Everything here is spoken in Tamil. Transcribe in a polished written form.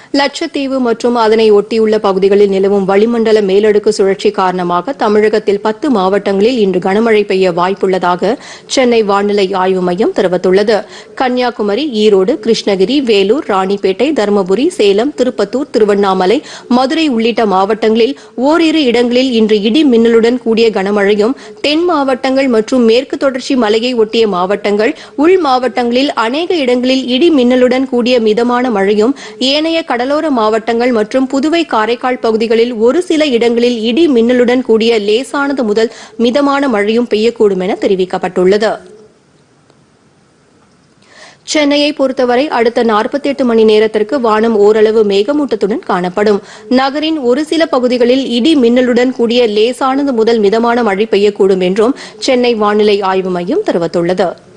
லட்சத்தீவு மற்றும் அதனை ஒட்டியுள்ள பகுதிகளில் நிலவும் வளிமண்டல மேலடுக்கு சுழற்சி காரணமாக தமிழகத்தில் 10 மாவட்டங்களில் இன்று கனமழை பெய்ய வாய்ப்புள்ளதாக சென்னை வானிலை ஆய்வு மையம் தெரிவித்துள்ளது. கன்னியாகுமரி, ஈரோடு, கிருஷ்ணகிரி, வேலூர், ராணிப்பேட்டை, தருமபுரி, சேலம், திருப்பத்தூர், திருவண்ணாமலை, மதுரை உள்ளிட்ட மாவட்டங்களில் ஓரிரு இடங்களில் இன்று இடி மின்னலுடன் கூடிய கனமழையும், தென் மாவட்டங்கள் மற்றும் மேற்கு தொடர்ச்சி மலையை ஒட்டிய மாவட்டங்கள், உள் மாவட்டங்களில் அநேக இடங்களில் இடி மின்னலுடன் கூடிய மிதமான மழையும், ஏனைய கடலோர மாவட்டங்கள் மற்றும் புதுவை, காரைக்கால் பகுதிகளில் ஒரு சில இடங்களில் இடி மின்னலுடன் கூடிய லேசானது முதல் மிதமான மழையும் பெய்யக்கூடும் என தெரிவிக்கப்பட்டுள்ளது. சென்னையை பொறுத்தவரை அடுத்த 48 மணி நேரத்திற்கு வானம் ஓரளவு மேகமூட்டத்துடன் காணப்படும். நகரின் ஒரு சில பகுதிகளில் இடி மின்னலுடன் கூடிய லேசானது முதல் மிதமான மழை பெய்யக்கூடும் என்றும் சென்னை வானிலை ஆய்வு மையம் தெரிவித்துள்ளது.